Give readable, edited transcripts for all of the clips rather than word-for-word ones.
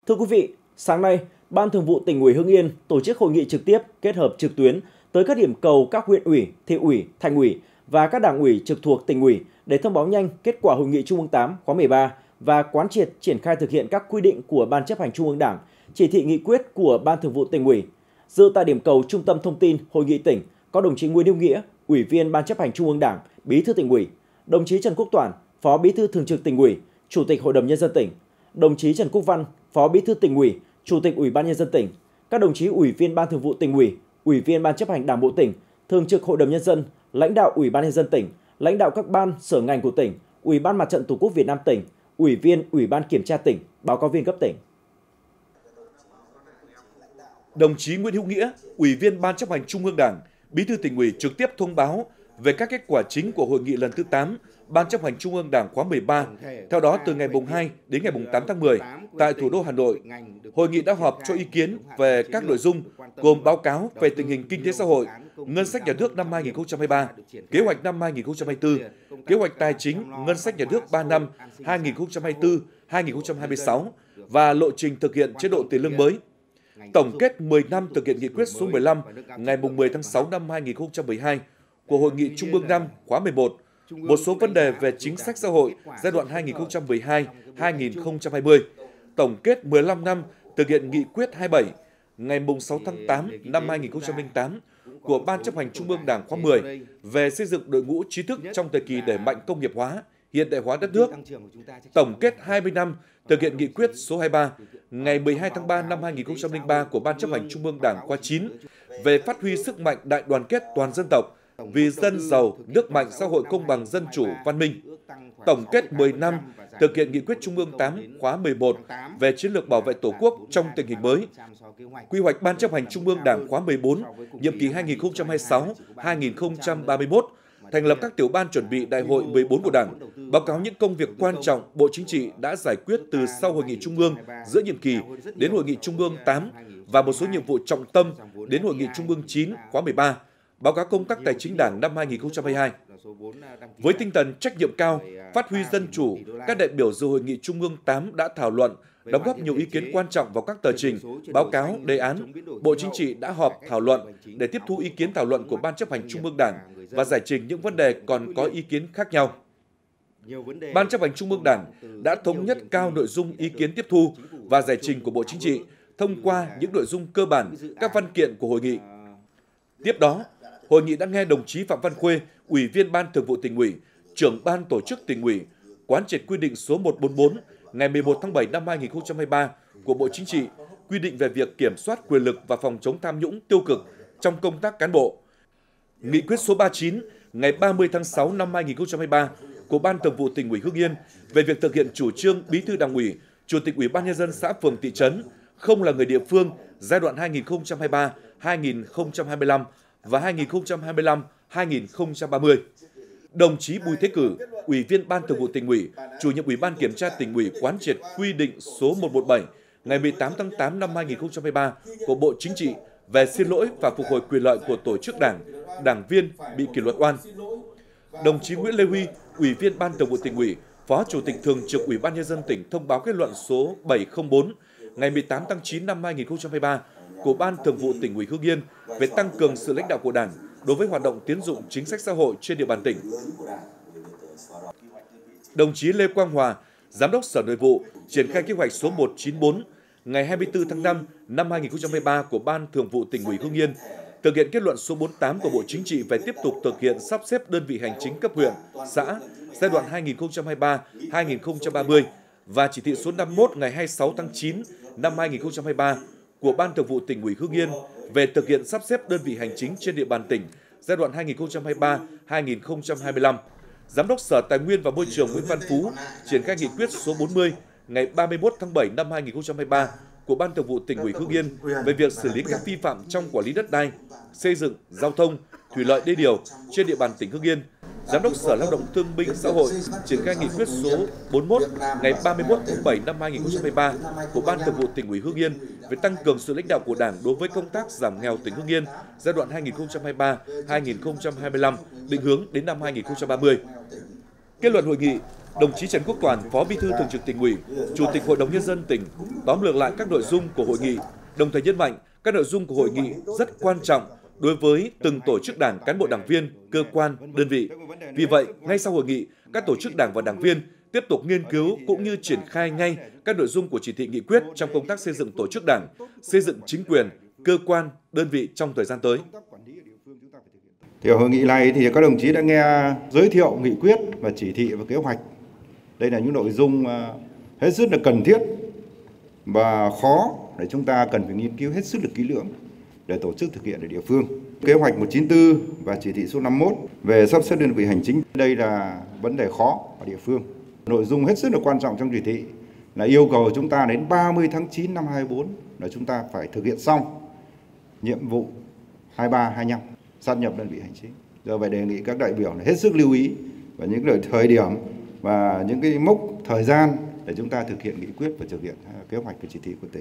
Thưa quý vị, sáng nay, Ban Thường vụ Tỉnh ủy Hưng Yên tổ chức hội nghị trực tiếp kết hợp trực tuyến tới các điểm cầu các huyện ủy, thị ủy, thành ủy và các đảng ủy trực thuộc tỉnh ủy để thông báo nhanh kết quả hội nghị Trung ương 8 khóa 13 và quán triệt triển khai thực hiện các quy định của Ban Chấp hành Trung ương Đảng, chỉ thị nghị quyết của Ban Thường vụ Tỉnh ủy. Dự tại điểm cầu Trung tâm Thông tin Hội nghị tỉnh có đồng chí Nguyễn Hữu Nghĩa, Ủy viên Ban Chấp hành Trung ương Đảng, Bí thư Tỉnh ủy, đồng chí Trần Quốc Toản, Phó Bí thư Thường trực Tỉnh ủy, Chủ tịch Hội đồng Nhân dân tỉnh, đồng chí Trần Quốc Văn, Phó Bí thư Tỉnh ủy, Chủ tịch Ủy ban Nhân dân tỉnh, các đồng chí Ủy viên Ban Thường vụ Tỉnh ủy, Ủy viên Ban Chấp hành Đảng bộ tỉnh, Thường trực Hội đồng Nhân dân, lãnh đạo Ủy ban Nhân dân tỉnh, lãnh đạo các ban, sở ngành của tỉnh, Ủy ban Mặt trận Tổ quốc Việt Nam tỉnh, Ủy viên Ủy ban Kiểm tra tỉnh, báo cáo viên cấp tỉnh. Đồng chí Nguyễn Hữu Nghĩa, Ủy viên Ban Chấp hành Trung ương Đảng, Bí thư Tỉnh ủy trực tiếp thông báo về các kết quả chính của hội nghị lần thứ 8 Ban Chấp hành Trung ương Đảng khóa 13. Theo đó, từ ngày 2 đến ngày 8 tháng 10, tại thủ đô Hà Nội, hội nghị đã họp cho ý kiến về các nội dung gồm báo cáo về tình hình kinh tế xã hội, ngân sách nhà nước năm 2023, kế hoạch năm 2024, kế hoạch tài chính ngân sách nhà nước 3 năm 2024-2026 và lộ trình thực hiện chế độ tiền lương mới. Tổng kết 10 năm thực hiện nghị quyết số 15 ngày 10 tháng 6 năm 2012 của Hội nghị Trung ương 5 khóa 11, một số vấn đề về chính sách xã hội giai đoạn 2012-2020, tổng kết 15 năm thực hiện nghị quyết 27 ngày 6 tháng 8 năm 2008 của Ban Chấp hành Trung ương Đảng khóa 10 về xây dựng đội ngũ trí thức trong thời kỳ đẩy mạnh công nghiệp hóa, hiện đại hóa đất nước, tổng kết 20 năm thực hiện nghị quyết số 23 ngày 12 tháng 3 năm 2003 của Ban Chấp hành Trung ương Đảng khóa 9 về phát huy sức mạnh đại đoàn kết toàn dân tộc, vì dân giàu, nước mạnh, xã hội công bằng, dân chủ, văn minh. Tổng kết 10 năm thực hiện nghị quyết Trung ương 8 khóa 11 về chiến lược bảo vệ Tổ quốc trong tình hình mới. Quy hoạch Ban Chấp hành Trung ương Đảng khóa 14, nhiệm kỳ 2026-2031, thành lập các tiểu ban chuẩn bị Đại hội 14 của Đảng, báo cáo những công việc quan trọng Bộ Chính trị đã giải quyết từ sau Hội nghị Trung ương giữa nhiệm kỳ đến Hội nghị Trung ương 8 và một số nhiệm vụ trọng tâm đến Hội nghị Trung ương 9 khóa 13, báo cáo công tác tài chính Đảng năm 2022. Với tinh thần trách nhiệm cao, phát huy dân chủ, các đại biểu dự Hội nghị Trung ương 8 đã thảo luận, đóng góp nhiều ý kiến quan trọng vào các tờ trình, báo cáo, đề án. Bộ Chính trị đã họp thảo luận để tiếp thu ý kiến thảo luận của Ban Chấp hành Trung ương Đảng và giải trình những vấn đề còn có ý kiến khác nhau. Ban Chấp hành Trung ương Đảng đã thống nhất cao nội dung ý kiến tiếp thu và giải trình của Bộ Chính trị thông qua những nội dung cơ bản các văn kiện của hội nghị. Tiếp đó, hội nghị đã nghe đồng chí Phạm Văn Khuê, Ủy viên Ban Thường vụ Tỉnh ủy, Trưởng Ban Tổ chức Tỉnh ủy, quán triệt quy định số 144 ngày 11 tháng 7 năm 2023 của Bộ Chính trị quy định về việc kiểm soát quyền lực và phòng chống tham nhũng tiêu cực trong công tác cán bộ. Nghị quyết số 39 ngày 30 tháng 6 năm 2023 của Ban Thường vụ Tỉnh ủy Hưng Yên về việc thực hiện chủ trương Bí thư Đảng ủy, Chủ tịch Ủy ban Nhân dân xã phường thị trấn không là người địa phương giai đoạn 2023-2025 và 2025-2030. Đồng chí Bùi Thế Cử, Ủy viên Ban Thường vụ Tỉnh ủy, Chủ nhiệm Ủy ban Kiểm tra Tỉnh ủy quán triệt quy định số 117 ngày 18 tháng 8 năm 2023 của Bộ Chính trị về xin lỗi và phục hồi quyền lợi của tổ chức đảng, đảng viên bị kỷ luật oan. Đồng chí Nguyễn Lê Huy, Ủy viên Ban Thường vụ Tỉnh ủy, Phó Chủ tịch Thường trực Ủy ban Nhân dân tỉnh thông báo kết luận số 704 ngày 18 tháng 9 năm 2023 của Ban Thường vụ Tỉnh ủy Hưng Yên về tăng cường sự lãnh đạo của Đảng đối với hoạt động tín dụng chính sách xã hội trên địa bàn tỉnh. Đồng chí Lê Quang Hòa, Giám đốc Sở Nội vụ, triển khai kế hoạch số 194 ngày 24 tháng 5 năm 2023 của Ban Thường vụ Tỉnh ủy Hưng Yên, thực hiện kết luận số 48 của Bộ Chính trị về tiếp tục thực hiện sắp xếp đơn vị hành chính cấp huyện, xã giai đoạn 2023-2030 và chỉ thị số 51 ngày 26 tháng 9 năm 2023 của Ban Thường vụ Tỉnh ủy Hưng Yên về thực hiện sắp xếp đơn vị hành chính trên địa bàn tỉnh giai đoạn 2023-2025. Giám đốc Sở Tài nguyên và Môi trường Nguyễn Văn Phú triển khai nghị quyết số 40 ngày 31 tháng 7 năm 2023 của Ban Thường vụ Tỉnh ủy Hưng Yên về việc xử lý các vi phạm trong quản lý đất đai, xây dựng, giao thông, thủy lợi đê điều trên địa bàn tỉnh Hưng Yên. Giám đốc Sở Lao động Thương binh Xã hội triển khai nghị quyết số 41 ngày 31 tháng 7 năm 2023 của Ban Thường vụ Tỉnh ủy Hưng Yên về tăng cường sự lãnh đạo của Đảng đối với công tác giảm nghèo tỉnh Hưng Yên giai đoạn 2023-2025, định hướng đến năm 2030. Kết luận hội nghị, đồng chí Trần Quốc Toàn, Phó Bí thư Thường trực Tỉnh ủy, Chủ tịch Hội đồng Nhân dân tỉnh tóm lược lại các nội dung của hội nghị, đồng thời nhấn mạnh các nội dung của hội nghị rất quan trọng đối với từng tổ chức đảng, cán bộ đảng viên, cơ quan, đơn vị. Vì vậy, ngay sau hội nghị, các tổ chức đảng và đảng viên tiếp tục nghiên cứu cũng như triển khai ngay các nội dung của chỉ thị nghị quyết trong công tác xây dựng tổ chức đảng, xây dựng chính quyền, cơ quan, đơn vị trong thời gian tới. Thì ở hội nghị này thì các đồng chí đã nghe giới thiệu nghị quyết và chỉ thị và kế hoạch. Đây là những nội dung hết sức là cần thiết và khó để chúng ta cần phải nghiên cứu hết sức là kỹ lưỡng để tổ chức thực hiện ở địa phương. Kế hoạch 194 và chỉ thị số 51 về sắp xếp đơn vị hành chính, đây là vấn đề khó ở địa phương. Nội dung hết sức là quan trọng trong chỉ thị là yêu cầu chúng ta đến 30 tháng 9 năm 2024 là chúng ta phải thực hiện xong nhiệm vụ 23-25 sát nhập đơn vị hành chính. Do vậy đề nghị các đại biểu hết sức lưu ý và những thời điểm và những cái mốc thời gian để chúng ta thực hiện nghị quyết và thực hiện kế hoạch và chỉ thị của tỉnh.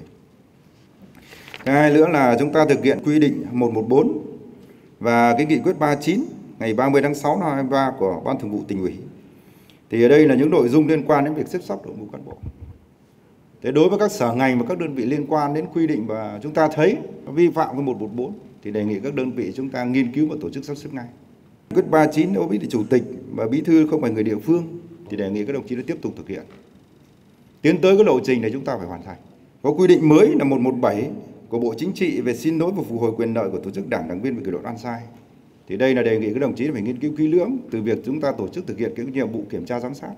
Thứ hai nữa là chúng ta thực hiện quy định 114 và cái nghị quyết 39 ngày 30 tháng 6 năm 2023 của Ban Thường vụ Tỉnh ủy. Thì ở đây là những nội dung liên quan đến việc xếp sắp đội ngũ cán bộ. Thế đối với các sở ngành và các đơn vị liên quan đến quy định và chúng ta thấy vi phạm cái 114 thì đề nghị các đơn vị chúng ta nghiên cứu và tổ chức sắp xếp ngay. Quyết 39 đối với chủ tịch và bí thư không phải người địa phương thì đề nghị các đồng chí đã tiếp tục thực hiện. Tiến tới cái lộ trình để chúng ta phải hoàn thành. Có quy định mới là 117 của Bộ Chính trị về xin lỗi và phục hồi quyền lợi của tổ chức đảng, đảng viên về kỷ luật oan sai. Thì đây là đề nghị các đồng chí phải nghiên cứu kỹ lưỡng từ việc chúng ta tổ chức thực hiện cái nhiệm vụ kiểm tra giám sát.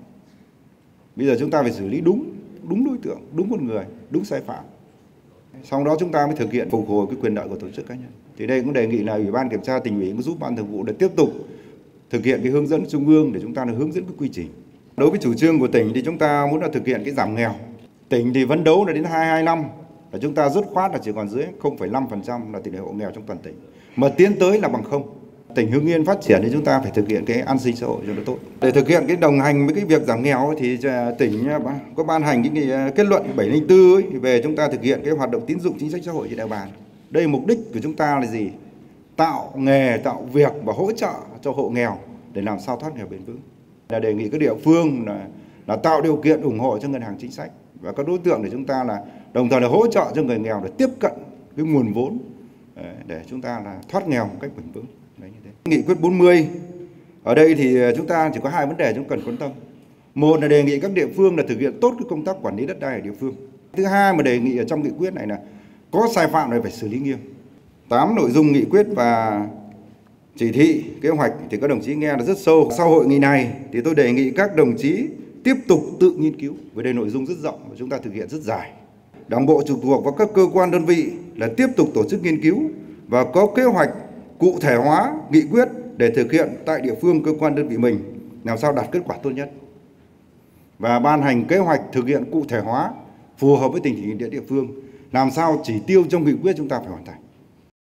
Bây giờ chúng ta phải xử lý đúng đối tượng, đúng con người, đúng sai phạm. Sau đó chúng ta mới thực hiện phục hồi cái quyền lợi của tổ chức cá nhân. Thì đây cũng đề nghị là Ủy ban Kiểm tra Tỉnh ủy cũng giúp Ban Thường vụ để tiếp tục thực hiện cái hướng dẫn Trung ương để chúng ta hướng dẫn cái quy trình. Đối với chủ trương của tỉnh thì chúng ta muốn là thực hiện cái giảm nghèo. Tỉnh thì phấn đấu là đến 2025 là chúng ta dứt khoát là chỉ còn dưới 0,5% là tỷ lệ hộ nghèo trong toàn tỉnh. Mà tiến tới là bằng 0. Tỉnh Hưng Yên phát triển thì chúng ta phải thực hiện cái an sinh xã hội cho nó tốt. Để thực hiện cái đồng hành với cái việc giảm nghèo thì tỉnh có ban hành cái kết luận 704 về chúng ta thực hiện cái hoạt động tín dụng chính sách xã hội trên địa bàn. Đây mục đích của chúng ta là gì? Tạo nghề, tạo việc và hỗ trợ cho hộ nghèo để làm sao thoát nghèo bền vững. Là đề nghị các địa phương là tạo điều kiện ủng hộ cho ngân hàng chính sách và các đối tượng để chúng ta là đồng thời là hỗ trợ cho người nghèo để tiếp cận cái nguồn vốn để chúng ta là thoát nghèo một cách bền vững. Đấy, như thế. Nghị quyết 40 ở đây thì chúng ta chỉ có 2 vấn đề chúng cần quan tâm. Một là đề nghị các địa phương là thực hiện tốt cái công tác quản lý đất đai ở địa phương. Thứ hai mà đề nghị ở trong nghị quyết này là có sai phạm này phải xử lý nghiêm. 8 nội dung nghị quyết và chỉ thị, kế hoạch thì các đồng chí nghe là rất sâu. Sau hội nghị này thì tôi đề nghị các đồng chí tiếp tục tự nghiên cứu. Với đây nội dung rất rộng và chúng ta thực hiện rất dài. Đảng bộ trực thuộc và các cơ quan đơn vị là tiếp tục tổ chức nghiên cứu và có kế hoạch cụ thể hóa nghị quyết để thực hiện tại địa phương cơ quan đơn vị mình làm sao đạt kết quả tốt nhất. Và ban hành kế hoạch thực hiện cụ thể hóa phù hợp với tình hình địa phương, làm sao chỉ tiêu trong nghị quyết chúng ta phải hoàn thành.